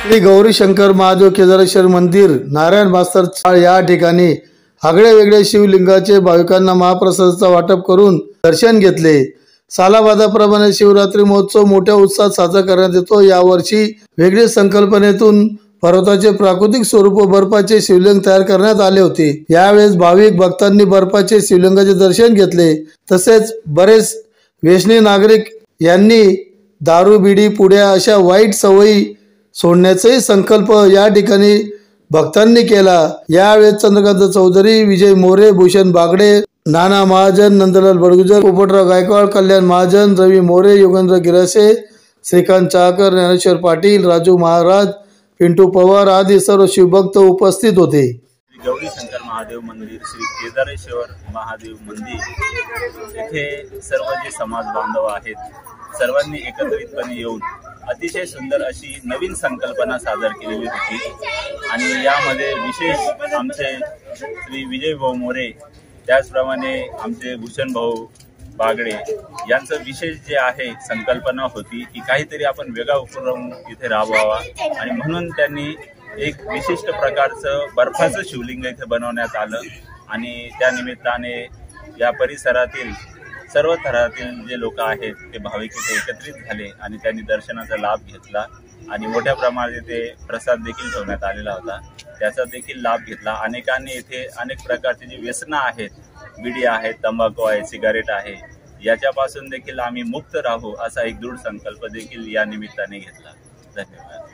श्री गौरी शंकर महादेव केदारेश्वर मंदिर नारायण मास्तर चाळ या ठिकाणी आगळे वेगळे शिवलिंगाचे भाविकांना महाप्रसादाचा वाटप करून दर्शन घेतले। सालाबादाप्रमाणे शिवरात्री महोत्सव मोठ्या उत्साहात साजरा करण्यात येतो। यावर्षी वेगळ्या संकल्पनेतून पर्वताचे प्राकृतिक स्वरूप बर्फाचे शिवलिंग तयार करण्यात आले होते। यावेळेस भाविक भक्तांनी बर्फाचे शिवलिंगाचे दर्शन घेतले। तसेच बरेच व्यसनी नागरिक यांनी दारू बिडी पुड्या अशा वाईट सवयी सोडण्याचा संकल्प या ठिकाणी भक्तांनी केला। यावेळी चंद्रकांत चौधरी, विजय मोरे, भूषण बागडे, नाना महाजन, नंदलाल बडगुजर, पोपटराव गायकवाड, कल्याण महाजन, रवी मोरे, योगेंद्र गिरासे, श्रीकांत चाहकर, ज्ञानेश्वर पाटील, राजू महाराज, पिंटू पवार आदी सर्व शिवभक्त उपस्थित होते। गौरी शंकर महादेव मंदिर, श्री केदारेश्वर महादेव मंदिर येथे सर्व जे समाज बांधव आहेत सर्वांनी एकत्रितपणे येऊन अतिशय सुंदर अशी नवीन संकल्पना सादर केलेली होती आणि यामध्ये विशेष आमचे श्री विजय भाऊ मोरे, त्याचप्रमाणे आमचे भूषण भाऊ बागडे यांचं विशेष जे आहे संकल्पना होती की काहीतरी आपण वेगळा उपक्रम इथे राबवावा आणि म्हणून त्यांनी एक विशिष्ट प्रकारचं बर्फाचं शिवलिंग इथे बनवण्यात आलं आणि त्या निमित्ताने या परिसरातील सर्व थरातील जे लोक आहेत ते भाविक इथे एकत्रित झाले आणि त्यांनी दर्शनाचा लाभ घेतला आणि मोठ्या प्रमाणात इथे प्रसाद देखील ठेवण्यात आलेला होता, त्याचा देखील लाभ घेतला। अनेकांनी इथे अनेक प्रकारचे जे व्यसनं आहेत, बिडी आहे, तंबाखू आहे, सिगारेट आहे, याच्यापासून देखील आम्ही मुक्त राहू असा एक दृढ संकल्प देखील या निमित्ताने घेतला।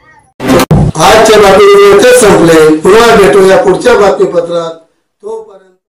धन्यवाद। आजच्या बातमीपत्र संपले। पुन्हा भेटूया पुढच्या बातमीपत्रात। तोपर्यंत